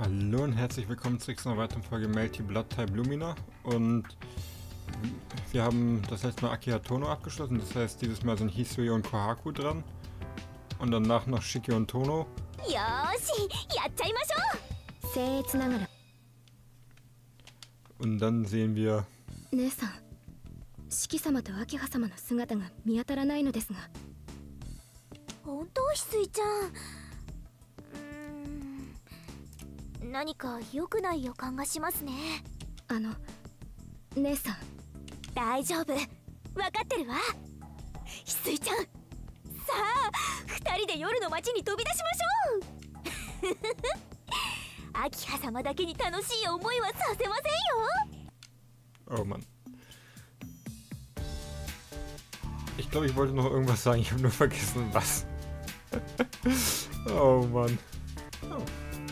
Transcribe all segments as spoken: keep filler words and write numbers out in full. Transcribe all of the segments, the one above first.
Hallo und herzlich willkommen zurück zu einer weiteren Folge Melty Blood Type Lumina. Und wir haben das letzte Mal Aki Hatono abgeschlossen, das heißt dieses Mal sind Hisui und Kohaku dran. Und danach noch Shiki und Tono. Und dann sehen wir... 姉さん、シキ様と秋葉様の姿が見当たらないのですが。 本当、翡翠ちゃん。うーん、何か良くない予感がしますね。 あの、姉さん。 大丈夫、分かってるわ。翡翠ちゃん、さあ、二人で夜の街に飛び出しましょう。秋葉様だけに楽しい思いはさせませんよ。 Oh Mann. Ich glaube, ich wollte noch irgendwas sagen. Ich habe nur vergessen, was. Oh Mann. Oh.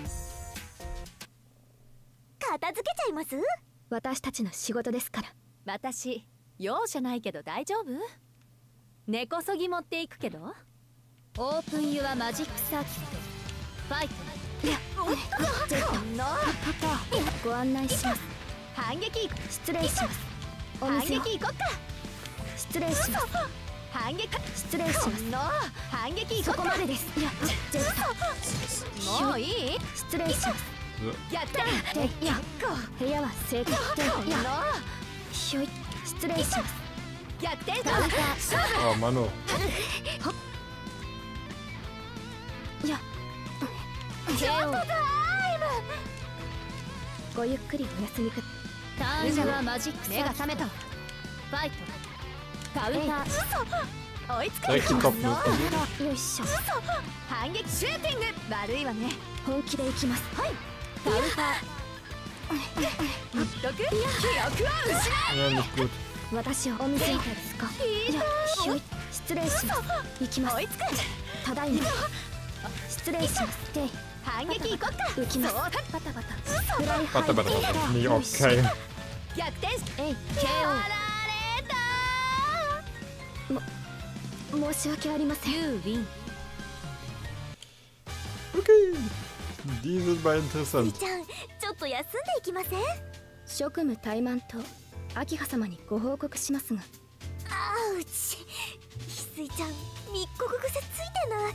片付けちゃいます？ 私たちの仕事ですから。 私、容赦ないけど大丈夫？根こそぎ持っていくけど。オープンユアマジックサーキット。ファイト。 いや、 おっと、 ご案内します。 反撃、 失礼します。 反撃行こっか。 失礼します。 反撃、 失礼します。 反撃行こっか。 そこまでです。いや、 もういい？ 失礼します。 やった。 いや、部屋は正解。いや、ひょい、失礼します。 逆転か。 Oh Mann. いや、 ちょっとタイム。 ごゆっくりお休みく。 ターンはマジック。目が覚めた。ファイト。カウンター。追いつく。 よいしょ。 反撃シューティング。悪いわね。 本気で行きます。 はい。カウンター。一得。記憶は失い。いや、nicht gut。 私をお見せいたですか。いや、ひょい。失礼します。行きます。 追いつく。 ただいま。失礼します。で。 反撃行こっか。 行きます。バタバタ。フライハイ。 Warte, warte, warte. Nicht okay. 逆転。 えい。 ケーオー。やられた。 も、申し訳ありません。 You win. Okay. Die sind mal interessant. ちゃん、ちょっと休んでいきません？ 職務怠慢と秋葉様にご報告しますが。 あうち、翡翠ちゃん、密告癖ついてない？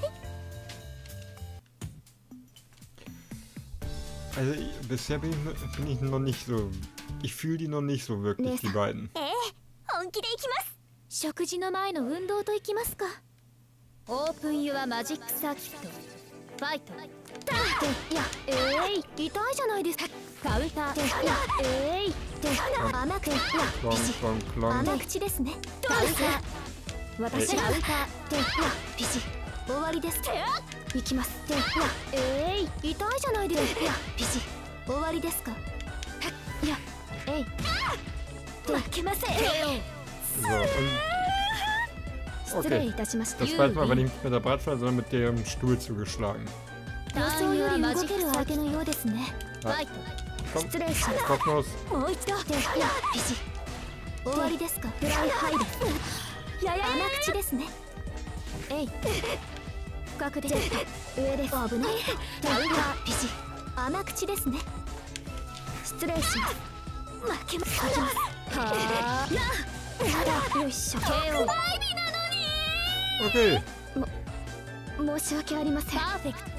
Also bisher bin ich, bin ich noch nicht so. Ich fühle die noch nicht so wirklich, die beiden. ええ、本気で行きます。 食事の前の運動といきますか。オープンユアマジックサーキット。ファイト。 いや、えい、痛いじゃないですか。 カウンター。 いや、えい、で、甘く、いや、 ピシッ。 甘口ですね。 カウンター。 私がカウンター。で、いや、ピシッ。終わりです。 行きます。で、いや、えい、痛いじゃないですか。いや、ピシ。終わりですか。いや、えい。 負けません。 So, und 失礼いたしました。 das zweite Mal aber nicht mit der Bratpfanne, sondern mit dem Stuhl zugeschlagen. 予想より動ける相手のようですね。 Komm, 失礼します。 Kopfnuss. もう一度。で、いや、ピシ。終わりですか。フライハイド。やや甘口ですね。えい。 深くで上です。危ない。ダウンターピシ。甘口ですね。失礼します。負けます。勝ちます。はあ。よいしょ。ケーオー。 Okay. も、申し訳ありません。 パーフェクト。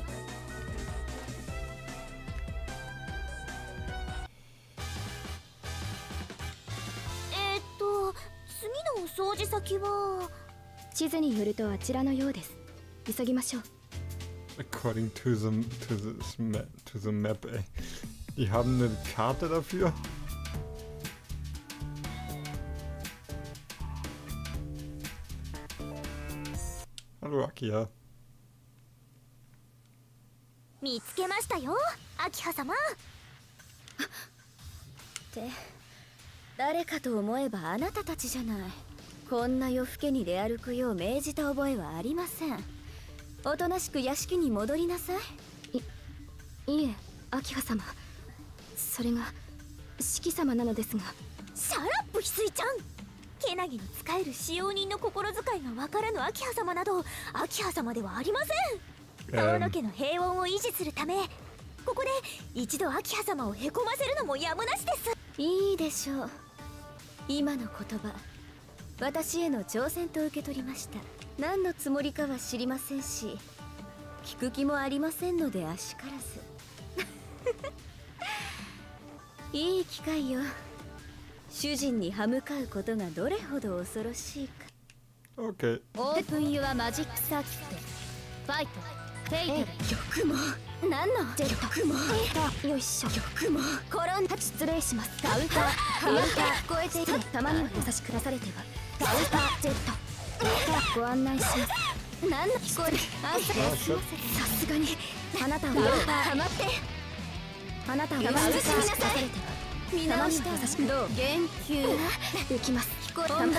えっと、次の掃除先は。 地図によるとあちらのようです。 急ぎましょう。 According to the, to the, map, to the map, ey. Die haben eine Karte dafür. Hallo, Akia. 見つけましたよ、秋葉様。 って誰かと思えばあなたたちじゃない。こんな夜更けに出歩くよう命じた覚えはありません。おとなしく屋敷に戻りなさい。 い、いえ、秋葉様。それが四季様なのですが。 シャラップ、翡翠ちゃん。けなげに使える使用人の心遣いがわからぬ秋葉様など秋葉様ではありません。遠野家の平穏を維持するためここで一度明葉様をへこませるのもやむなしです。 いいでしょう。今の言葉、私への挑戦と受け取りました。何のつもりかは知りませんし、聞く気もありませんのであしからず。いい機会よ。主人に歯向かうことがどれほど恐ろしいか。 オッケー。 オープンユアマジックサーキット。ファイト。フェイト。玉も。何のジェット。玉も。よいしょ。玉も。転んだ。失礼します。カウンター。カウンター。聞こえている。たまには優しく出されては。カウンター。ジェット。ご案内します。何の聞こえる。あんた。すすがに。あなたは。たまって。あなたは。たまに優しく出されては。見直した優しくどう言及できます。聞こえたんです。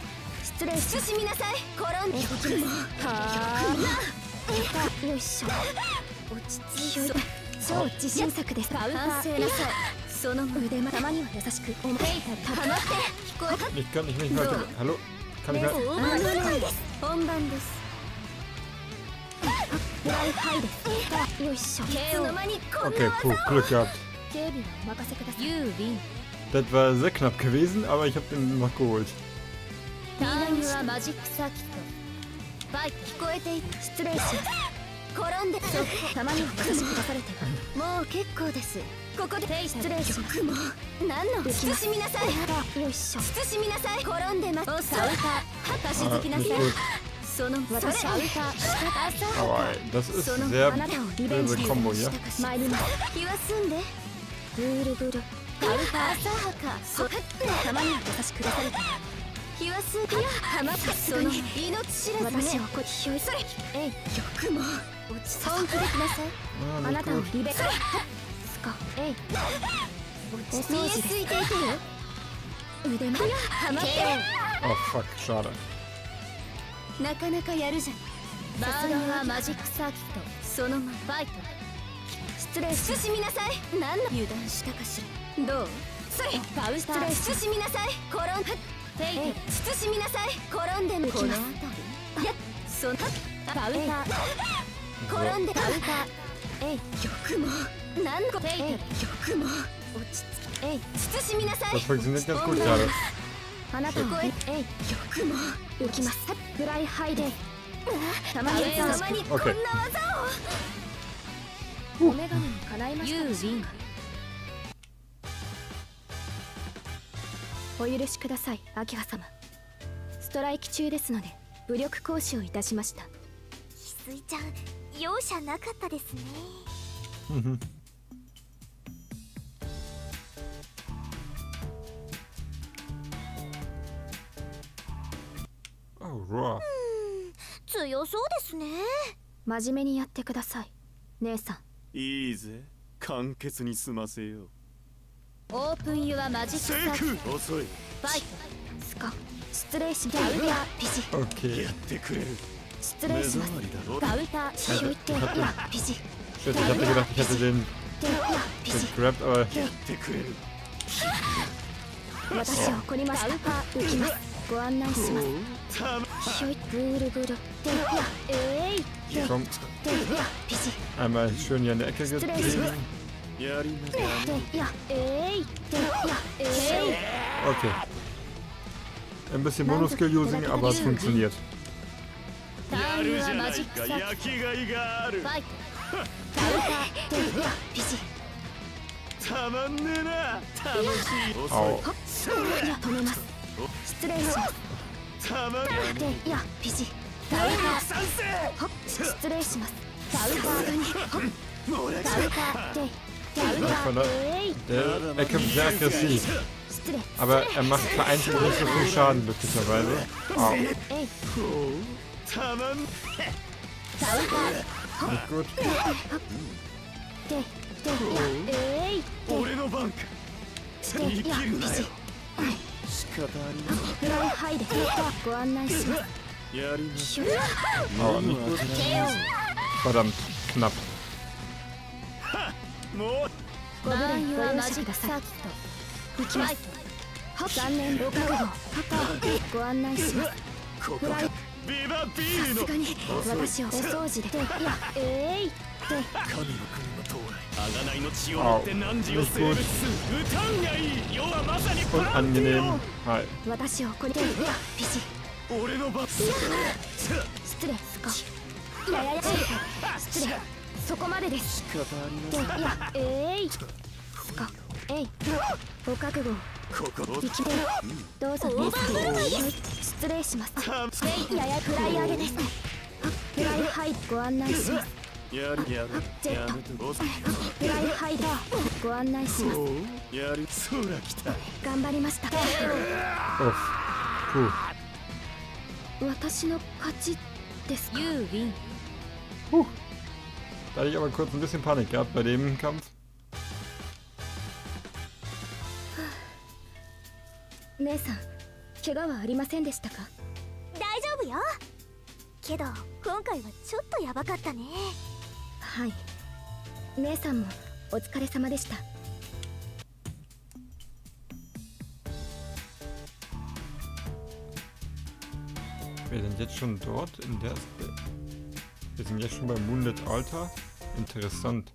失礼し慎みなさい。転んでいきます。はあよいしょ。落ち着いて超自信作です。反省なさい。その腕間たまには優しく思いたまって聞こえた。 Ich kann nicht mich weiter. Hallo? Kann ich weiter? 本番です。フライハイです。よいしょ。いつの間にこんな Okay, puh, Glück gehabt. 警備はお任せください。ユービン Das war sehr knapp gewesen, aber ich habe den noch geholt. ターンはマジックサーキット。バイク聞こえている。失礼します。転んでそこたまには優しく出されてはもう結構です。ここで失礼します。もう何の慎みなさい。よいしょ。慎みなさい。転んでます。おサウター貸し付きなさい。その私アウター Aber ey, das ist sehr böse Kombo hier. 参ります。気は済んでぐるぐるアウター浅はかそたまには優しく出されて気は済んではまったその命知らずね。私をこっちひょいそれえい玉も落ち本気できなさい。あなたをリベそれスカえいお掃除です。見えついていてよ腕もはまって Oh fuck, schade. なかなかやるじゃん。バーンはマジックサーキット。そのままファイト。失礼し慎みなさい。何の油断したかしら。どうそれバウスター慎みなさい。転んフェイト慎みなさい。転んで向きます。やっそのバウター転んでバウターえい玉も何個フェイト玉も落ち着きえい慎みなさい。 Das funktioniert ganz gut gerade. あなたはえい玉も浮きます。フライハイでたまにはたまにこんな技をお眼鏡に叶いました。ユービンお許しください明葉様。ストライキ中ですので武力行使をいたしました。 翡翠ちゃん容赦なかったですね。強そうですね。 真面目にやってください姉さん。 いいぜ簡潔に済ませよう。 オープンユアマジックサーキット。 遅い。 ファイトスカ失礼します。ガウターピジ Okay. やってくれる。 失礼します。ガウターひょいてピジ Shit, ich hatte gedacht, ich hätte den, ピジ den grabbed, aber やってくれる。 私を怒りました。浮きます。ご案内します。ひょいぐるぐるでえい komm, でピジ einmal schön hier in der Ecke getrieben. やりなでやえいでやえい Okay. Ein bisschen Monoskill-Using, aber es funktioniert. ターンはマジックサーキット。 焼きがいがある。 ファイトガウターでやピジたまんねえな。楽しい。遅 Au. いや止めます。失礼します。 い。たまんねでやピジガウター賛成。 はっ失礼します。ガウターにはっもうらガウターでガウターえい Der, er kämpft sehr aggressiv, 失礼 aber er macht vereinzelt nicht so viel Schaden, glücklicherweise. Au. えいたまん。 ガウター Nicht gut. ででやえい俺の番か。 で言いやピジ切るなよ。仕方ありません。 フライハイでご案内します。 やりましょう。 Aber nicht gut. Verdammt, knapp. もうご無礼はマジックサーキット。行きます。は残念ご覚悟。ご案内します。 ここか。ビバビールのさすがに私をお掃除で。いやえい神の国の到来贖いの血を持って汝を征服する歌うんやいい世はまさにパランティ Unangenehm. Hi. 私をこれでビシ俺の番失礼すかいやいやいや失礼そこまでですでいやえいすかえいお覚悟ここ生きてどうぞミス失礼しますえいややフライ上げですフライハイご案内しますやるやるジェットやるとフライハイダーご案内しますやるそうだ来た頑張りました Uff. Puh. 私の勝ちですか You win. Puh. Da hatte ich aber kurz ein bisschen Panik gehabt bei dem Kampf. 姉さん怪我はありませんでしたか大丈夫よ。けど今回はちょっとヤバかったね。 はい姉さんもお疲れ様でした Wir sind jetzt schon dort in der... Wir sind jetzt schon beim Wounded Altar. Interessant.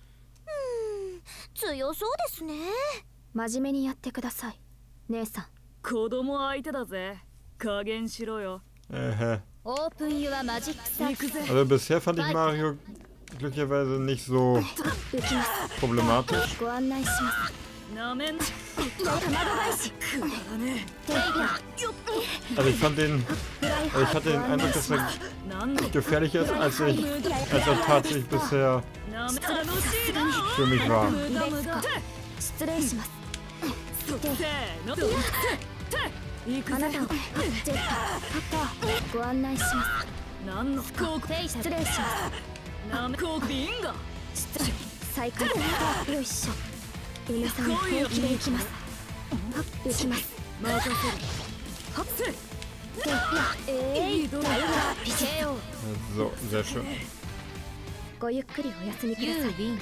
強そうですね。 真面目にやってください姉さん子供相手だぜ。加減しろよ。 Äh, オープンユアマジックサーキット。 also bisher fand ich Mario glücklicherweise nicht so 浮きます problematisch. ご案内しますなめんな。 卵返しくだらね Also ich fand den... Also ich hatte den Eindruck, dass er え。なんだ。 gefährlicher ist, als, ich, als er tatsächlich bisher なめ楽しいな。 für mich war. 無駄無駄。 失礼しますせーの。行くぜ。 あなたをジェットパッターご案内しますなんのコーク。 失礼しますなめコークビンガ。 再開よいしょ梅さん本気で行きます行きます任せる。はっせ。 でいやえいダウナーピケオ So, sehr schön. ごゆっくりお休みくだ You さい win.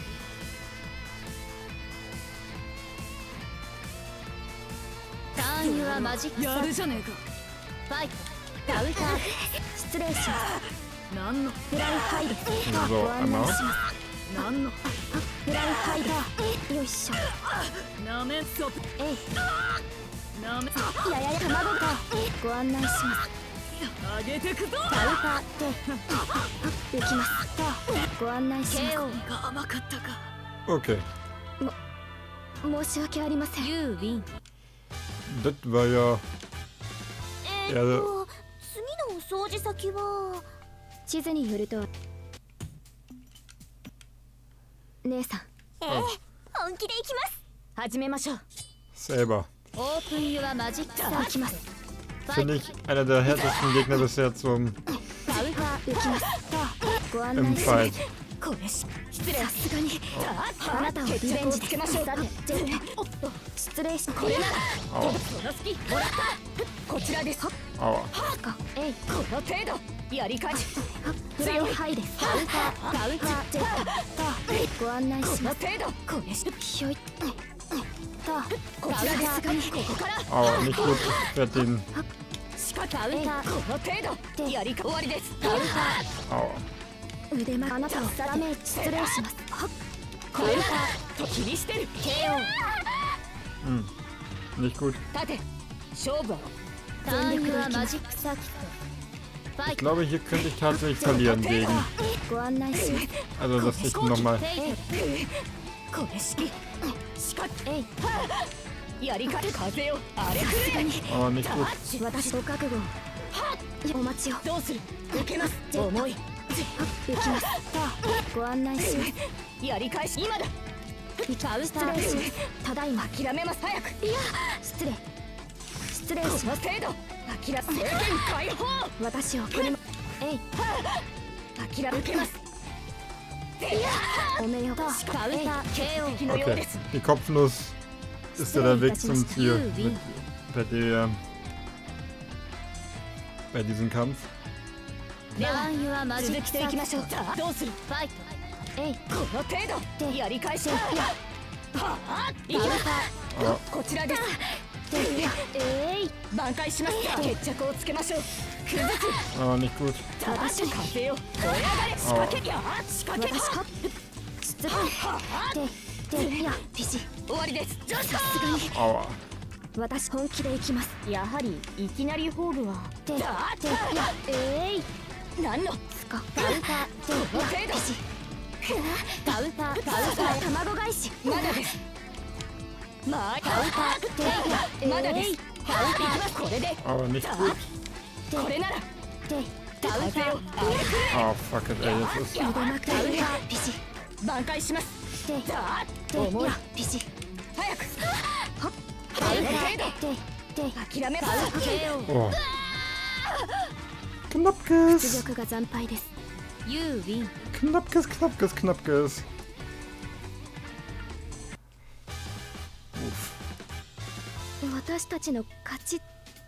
ターンユアマジックサーキッやるじゃねえか。 ト。ファイト。 ダウナー失礼しますなんのフライハイです So, ご案内 einmal. しますなんのフライハイだよいしょなめそっ。 えいなめ。 ややや卵だご案内しますあげてくぞ。 ダウタで浮きますご案内しまが甘かったか。 Okay. す申し訳ありません You win. Das war ja... えー、っと次のお掃除先は地図によると姉さんえー、本気で行きます。 始めましょう。 Selber. オープンユアマジックサーキット。ファ Finde イ ich einer der härtesten Gegner bisher zum ダウタ浮きますご案 im 内します Fight. これし失礼さすがにあなたをリベンジでさてジェット失礼しこれなら Aua. こちらです。 Aua. かえいこの程度やり返し。 フライハイですダウタダウタジェットご案内します程度これしひょいたこちらですがここから Aua, nicht gut. Ich werde den... しかダウタこの程度やり終わりです。ダウ Aua. 腕まあなたをダメージ失礼しますこれなら気にしてる。 ケーオー。 Hm. Nicht gut. 立て勝負は。 ターンユアマジックサーキット。ファ Ich イト。 glaube, hier könnte ich tatsächlich verlieren gegen. ご案内します Also das nicht nochmal. フェイト。 これしきしかえいやり返し風をあれくれ。 Aber nicht gut. 私と覚悟をお待ちをどうする。受けます。重い。 浮きますご案内しますやり返し今だ。 失礼しますただいま諦めます早く。 いや失礼失礼しこますの程度諦め制限解放。 私をこれもえい諦め受けます。 おめよとダウタ ケーオー のよう Okay. です。 Die Kopfnuss ist ja der Weg zum Ziel. Mit, bei der... Bei diesem Kampf. ターンユアマジッ続きていクサーキット。 きましょう。さあどうする。 ファイト。 えいこの程度やり返し。はあ、いきます。 Aua. こちらです。 えい挽回します。決着をつけましょう。崩す Oh, nicht gut. 私風よ燃え上がれ仕掛けや仕掛け私か出題ででいやピシ終わりです。 さすがに Aua. 私本気で行きます。 やはりいきなりホーグはででいやえい何のスカカウンターでいやピシカウンターカウンター卵返しまだです。まあカウンターでいやまだです。 えいカウンターこれで Aber nicht gut. これならでカウンター Oh, fuck it, ey, jetzt ist. 腕まくカウンターピシ挽回します。 ででいやピシ早くカウンターでで諦めろ。 Oh. Knappkes! 出力が惨敗です。You win。 Knappkes, Knappkes, Knappkes. Uff. 私たちの勝ち。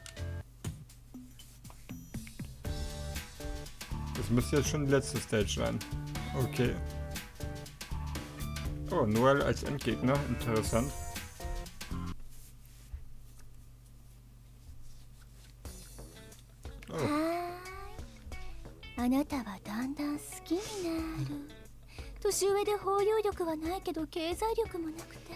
Das müsste jetzt schon die letzte Stage sein. Okay. Oh, Noel als Endgegner. Interessant. Oh. あなたはだんだん好きになる。年上で包容力はないけど経済力もなくて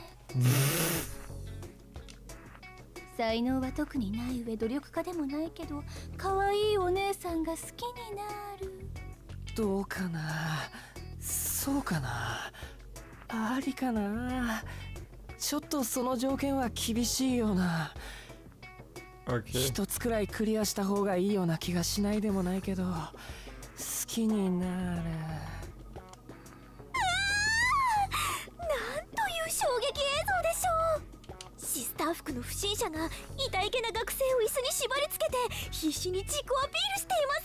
才能は特にない上努力家でもないけど可愛いお姉さんが好きになる。 どうかな、そうかな、ありかな。ちょっとその条件は厳しいような。 Okay. 一つくらいクリアした方がいいような気がしないでもないけど、好きになる。 なんという衝撃映像でしょう。シスター服の不審者が痛いけな学生を椅子に縛り付けて必死に自己アピールしています。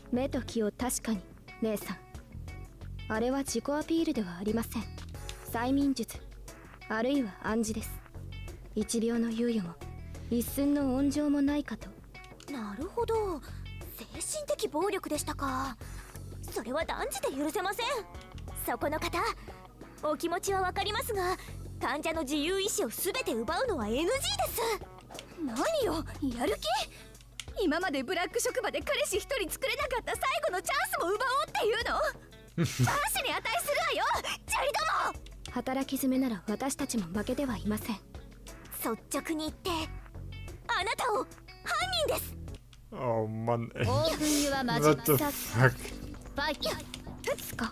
目と気を確かに姉さん。あれは自己アピールではありません。催眠術あるいは暗示です。一秒の猶予も一寸の温情もないかと。 なるほど、精神的暴力でしたか。それは断じて許せません。そこの方、お気持ちはわかりますが患者の自由意志を全て奪うのは エヌジー です。 何よ、やる気？今までブラック職場で彼氏一人作れなかった最後のチャンスも奪おうっていうの？チャンスに値するわよ、チャリども！ 働き詰めなら私たちも負けてはいません。 率直に言ってあなたを犯人です。 Oh Mann, ey. オープンユアマジ What the ック fuck? ファイトつか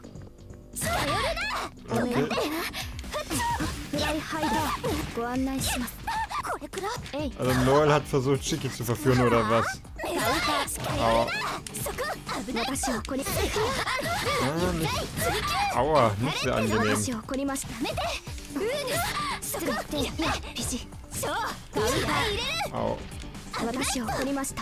Okay. フライハイダーご案内します。 これくらいえい Also Noel hat versucht, Shiki zu verführen oder was? Aua. 私をここに Ah, nicht. Aua, nicht sehr 私 angenehm. をこりました。やめて失礼でピシ Au. 私をこりました。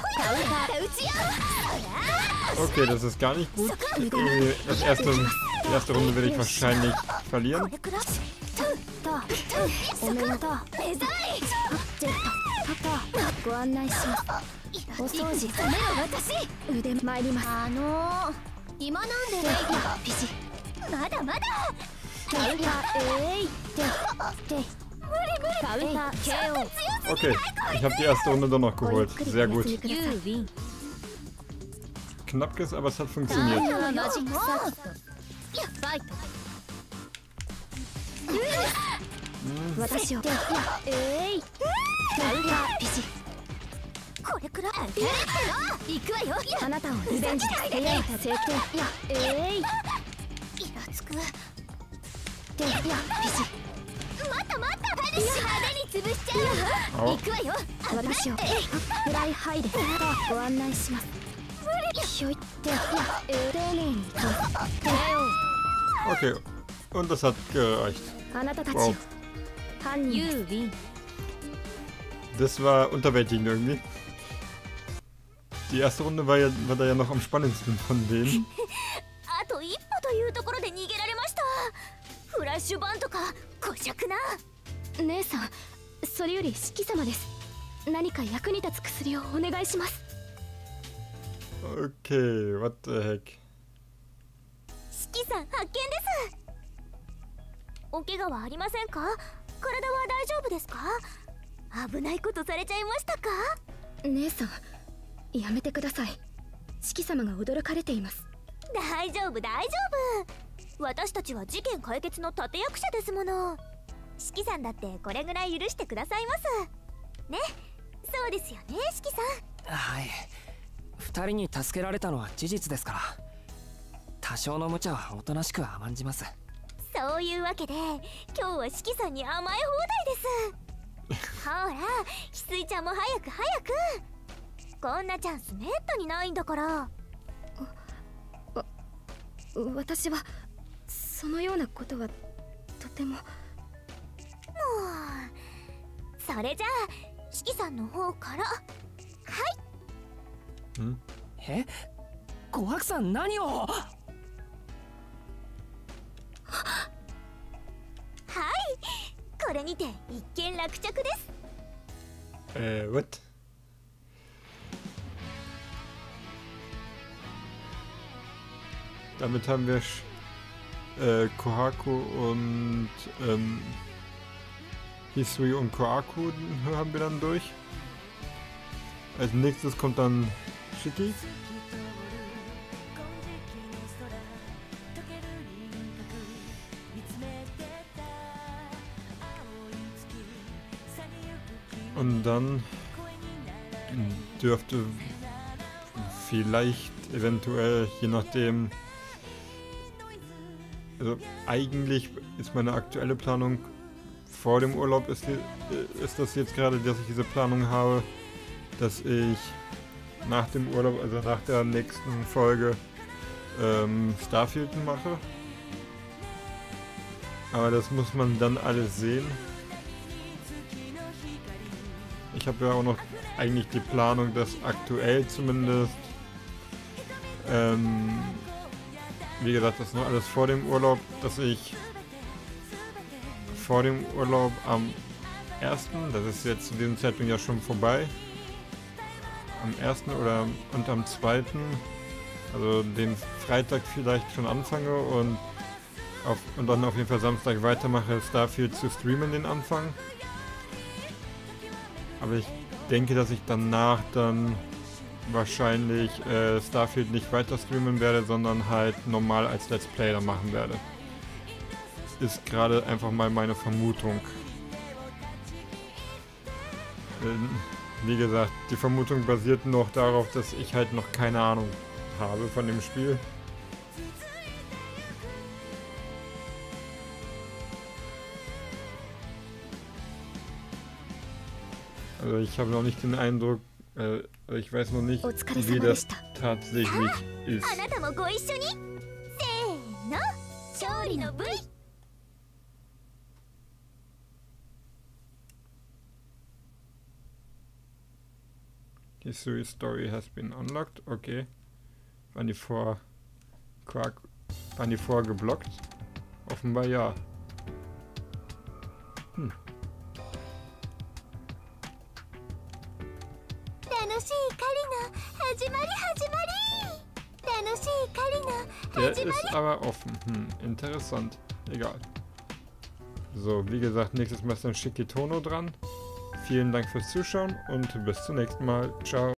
Okay, das ist gar nicht gut. Die, das erste, die erste Runde werde ich wahrscheinlich こ verlieren. れくらいタおめでとう。ジェットタご案内します。お掃除腕参ります。 あのー、今なんでピシまだまだカウンターえいででカウンター ケーオー。 Okay, ich habe die erste Runde doch noch geholt. Sehr gut. You win。 Knapp ist, aber es hat funktioniert. マジックサーキットファイト。私をえいカウンターピシこれくらい行くわよ。 あなたをリベンジで手やった晴天やえいイラつく。 でやピシまたまた派手に潰しちゃう。 Au. 行くわよ。 私をフライハイでご案内します。ひょいってや丁寧に手を Okay, und das hat gereicht. あなたたちを Wow. 犯人 You win。 Das war unterwältigend irgendwie. Die erste Runde war, ja, war da ja noch am spannendsten von denen. あと一歩というところで逃げられました。フラッシュバンとか小尺な。 姉さん、それより四季様です。何か役に立つ薬をお願いします。 Okay, what the heck. 四季さん発見です。お怪我はありませんか？体は大丈夫ですか？ 危ないことされちゃいましたか？ 姉さん、やめてください。四季様が驚かれています。 大丈夫大丈夫、私たちは事件解決の立役者ですもの。四季さんだってこれぐらい許してくださいますね。そうですよね、四季さん。 はい、二人に助けられたのは事実ですから、多少の無茶はおとなしく甘んじます。 そういうわけで今日は四季さんに甘え放題ですほら、翡翠ちゃんも早く早く、こんなチャンスめったにないんだから。 私はそのようなことはとても。もうそれじゃあ四季さんの方から。はい。 ん？ え？琥珀さん何を？ はい、これにて一件落着です。 Äh, what? Damit haben wir äh, Kohaku und ähm, Hisui und Kohaku haben wir dann durch. Als nächstes kommt dann Shiki. Und dann dürfte vielleicht eventuell, je nachdem, also eigentlich ist meine aktuelle Planung vor dem Urlaub, ist, ist das jetzt gerade, dass ich diese Planung habe, dass ich nach dem Urlaub, also nach der nächsten Folge, ähm, Starfield mache. Aber das muss man dann alles sehen. Ich habe ja auch noch eigentlich die Planung, dass aktuell zumindest, ähm, wie gesagt, das ist noch alles vor dem Urlaub, dass ich vor dem Urlaub am ersten, das ist jetzt zu diesem Zeitpunkt ja schon vorbei, am ersten oder und am zweiten, also den Freitag vielleicht schon anfange und, auf, und dann auf jeden Fall Samstag weitermache, Starfield zu streamen, den Anfang. Aber ich denke, dass ich danach dann wahrscheinlich äh, Starfield nicht weiter streamen werde, sondern halt normal als Let's Play dann machen werde. Ist gerade einfach mal meine Vermutung. Ähm, wie gesagt, die Vermutung basiert noch darauf, dass ich halt noch keine Ahnung habe von dem Spiel. Also ich habe noch nicht den Eindruck, äh, ich weiß noch nicht, wie das tatsächlich ist. History Story has been unlocked, okay. Waren die vor Quark, waren die vorher geblockt? Offenbar ja. Hm. Der ist aber offen. Hm, interessant. Egal. So, wie gesagt, nächstes Mal ist dann Shikitono dran. Vielen Dank fürs Zuschauen und bis zum nächsten Mal. Ciao.